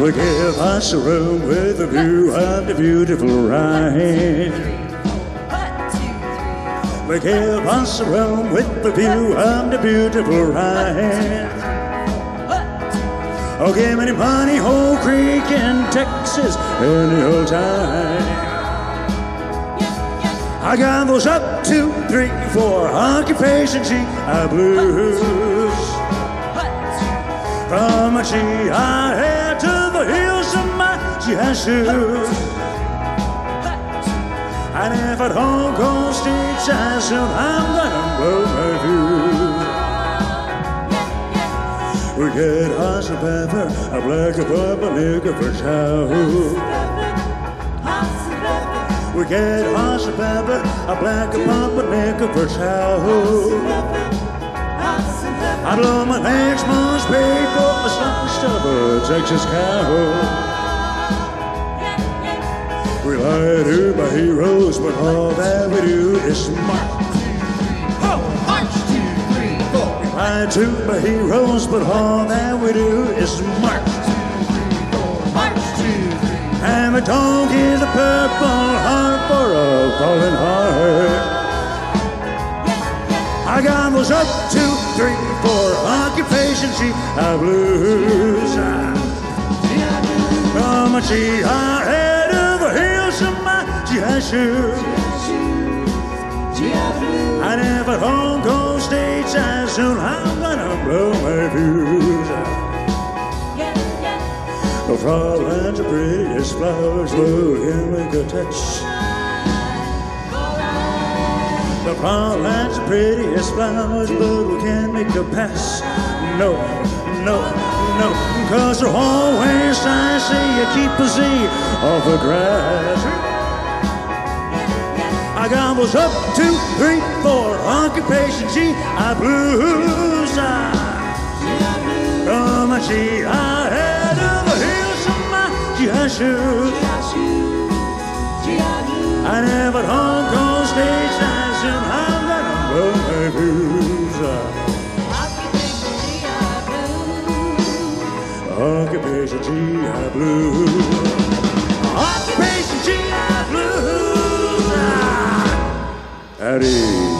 We give us a room with a view of the beautiful Rhine. We give us a room with the view of the beautiful Rhine. Oh, give me the money, Whole Creek in Texas, any old time. I got those up, 2, 3, 4 occupation GI blues. From my GI head to the heels of my GI shoes. And if I don't go stateside soon, I'm gonna blow my fuse. We get hot and pepper, a black and purple liquor for chow. We get hot and pepper, a black and purple liquor for chow. I blow my next month's pay for a slice of a Texas cow. We lie to my heroes, but all that we do is march. March, 2, 3, 4. We lie to my heroes, but all that we do is march. March, 2, 3. And we don't give the Purple Heart for a fallen heart. I got those up, 2, 3, 4 occupation GI blues. From a GI head to the heels of my GI shoes. And if I don't go stateside soon, I'm gonna blow my fuse. The frauleins are pretty as flowers, but can make a touch. The frauleins are pretty as flowers, but we can't make a pass. No, no, no, 'cause they're always trying to say you keep a Z off the grass. I got those up, 2, 3, 4 occupation GI blues. From my GI head to the heels of my GI shoes. I never don't go stateside soon, I'm gonna blow my fuse. Occupation GI blues. Occupation GI blues. Howdy.